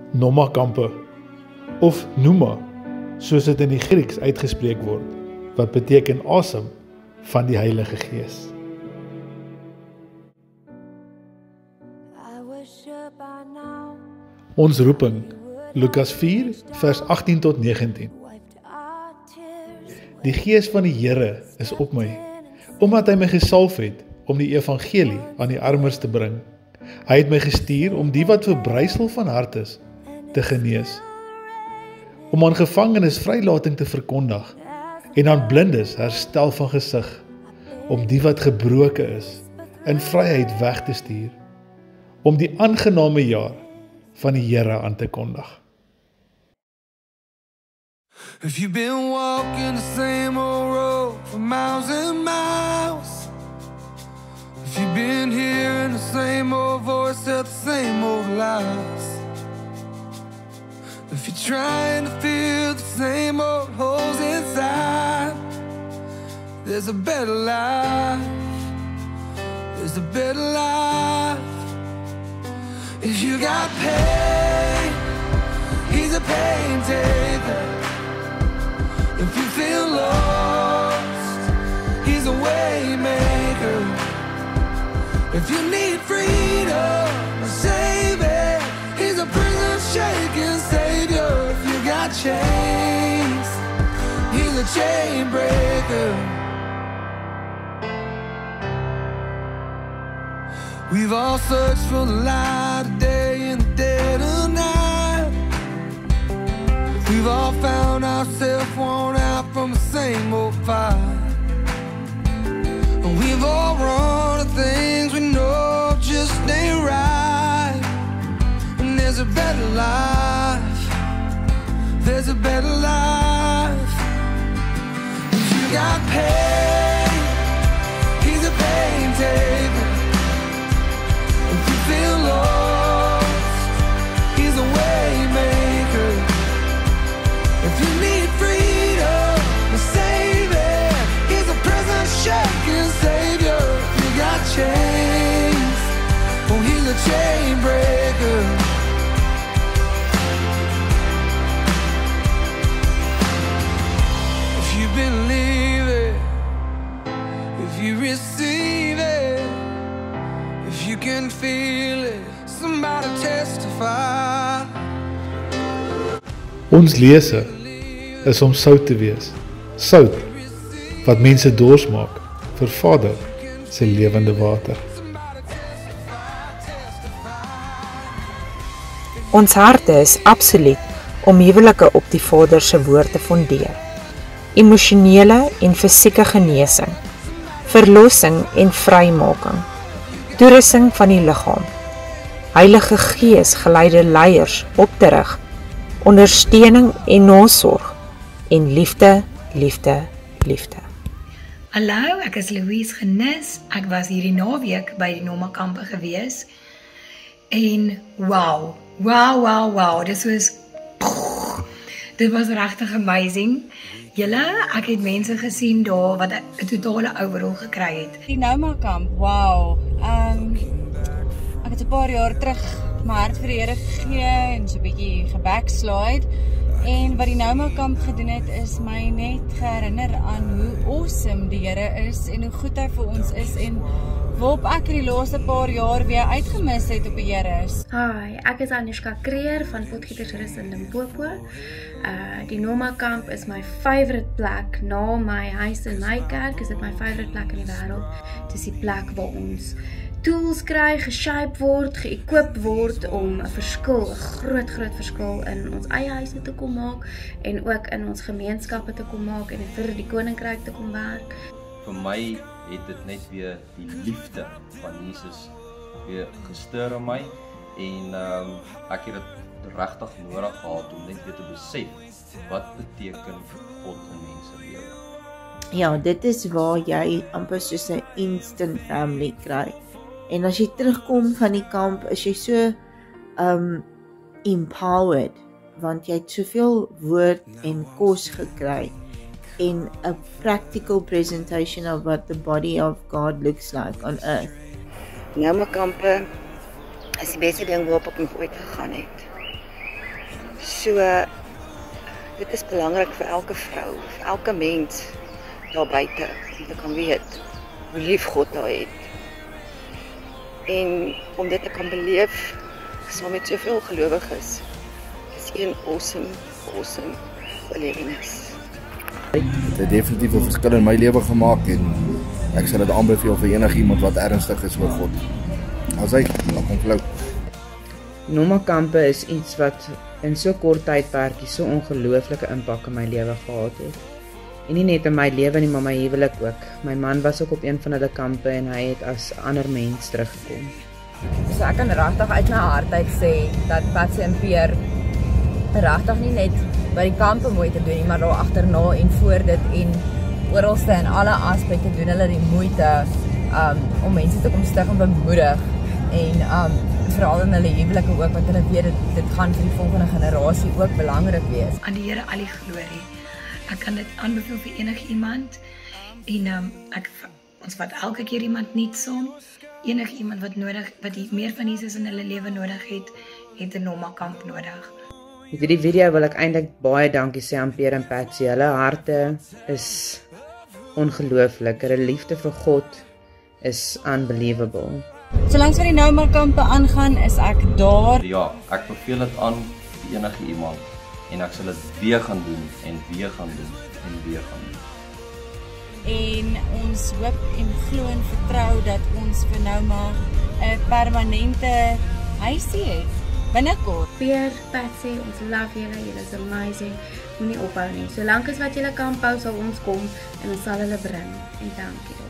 Noma-kampe, of Numa, soos dit in die Grieks uitgespreek word, wat beteken asem van die Heilige Gees. Ons roeping, Lukas 4, vers 18 tot 19. Die Gees van die Here is op my, omdat hy my gesalf het om die evangelie aan die armes te bring. Hy het my gestuur om die wat verbrysel van hart is, te genees, om aan gevangenes vrylating te verkondig, en aan blindes herstel van gesig, om die wat gebroken is, in vryheid weg te stuur, om die aangename jaar van die Here aan te kondig. If you've been walking the same old road for miles and miles, if you've been hearing the same old voice at the same old lies, if you're trying to fill the same old holes inside, there's a better life, there's a better life. If you got pain, he's a pain taker. If you feel lost, he's a way maker. If you need freedom, a savior, he's a prison shaking savior. If you got chains, he's a chain breaker. We've all searched for the light of day in the dead of night. We've all found ourselves worn out from the same old fight. And we've all run to things we know just ain't right. And there's a better life, there's a better life. If you got pain, he's a pain taker. If you feel lost, he's a way maker. If you need freedom, a savior, he's a prison shaking savior. If you got chains, oh, he's a chain breaker. If you believe it, if you receive it, if you can feel it, somebody testify. Ons lese is om sout te wees, sout wat mense dors maak vir Vader se lewende water. Ons harte is absoluut om huwelike op die Vader se woord te fondeer. Emosionele en fisieke genesing, verlossing en vrymaking, toerusting van die liggaam, Heilige Gees geleide leiers op te rig, ondersteuning en nasorg, en liefde, liefde, liefde. Hallo, ek is Louise Genis, ek was hierdie naweek by die Noma-kampe gewees, en wow, dit was regtig amazing. Julle, ek het mense gesien daar wat 'n totale overall gekry het. Die Noma-kamp, wow, ek het 'n paar jaar terug my hart vir die Here gegee en so 'n bietjie gebackslide. En wat die Noma-kamp gedoen het, is my net herinner aan hoe awesome die Here is en hoe goed hy vir ons is en waarop ek in die laaste paar jaar weer uitgemis het op die Here is. Hi, ek is Anushka Kreer van Potgietersrus in Limpopo. Die Noma-kamp is my favourite plek. Na my huis en my kerk is dit my favourite plek in die wêreld. Dit is die plek waar ons tools kry, geshape word, geëquip word om 'n verskil, 'n groot verskil in ons eie huise te kom maak en ook in ons gemeenskappe te kom maak en vir die koninkryk te kom werk. Vir my het dit net weer die liefde van Jesus weer gestir in my en ek het dit regtig nodig gehad om net weer te besef wat beteken God in mense lewe. Ja, dit is waar jy amper soos 'n instant family kry. En as jy terugkom van die kamp, is jy so empowered, want jy het soveel woord en kos gekry en 'n practical presentation of what the body of God looks like on earth. Noma-kampe is die beste ding waarop ek ooit gegaan het. So dit is belangrik vir elke vrou, vir elke mens daar buite om te kan weet hoe lief God haar het. En om dit te kan beleef saam met soveel gelowiges is een awesome belewenis. Het het definitief 'n verskil in my lewe gemaak en ek sal dit aanbeveel vir enigiemand wat ernstig is oor God. As hy dan kom flou. Noma kampe is iets wat in so kort tydperkie so ongelooflike impak in my lewe gehad het. En nie net in my lewe nie, maar my huwelik ook. My man was ook op een van hulle kampe en hy het as ander mens teruggekom. So ek kan regtig uit my hart uit sê dat Patsy en Pierre regtig nie net by die kampe moeite doen nie, maar daar agterna en voor dit en oralste in alle aspekte doen hulle die moeite om mense te kom stig en bemoedig en veral in hulle huwelike ook, want hulle weet dit gaan vir die volgende generasie ook belangrik wees. Aan die Here al die glorie. Ek kan dit aanbeveel vir enigiemand en ons vat elke keer iemand nuut saam. Enigiemand wat meer van Jesus in hulle lewe nodig het 'n Noma kamp nodig. Met hierdie video wil ek eintlik baie dankie sê aan Pierre en Patsy. Hulle harte is ongelooflik. Hulle liefde vir God is unbelievable. Solank vir die Noma kampe aangaan, is ek daar. Ja, ek beveel dit aan vir enige iemand en ek sal dit weer gaan doen en weer gaan doen en weer gaan doen. En ons hoop en glo en vertrou dat ons vir Noma 'n permanente huisie het binnekort. Pierre, Patsy, ons love julle, julle is amazing. Moenie ophou nie. Solank as wat julle kamp hou, sal ons kom en ons sal hulle bring. En dankie.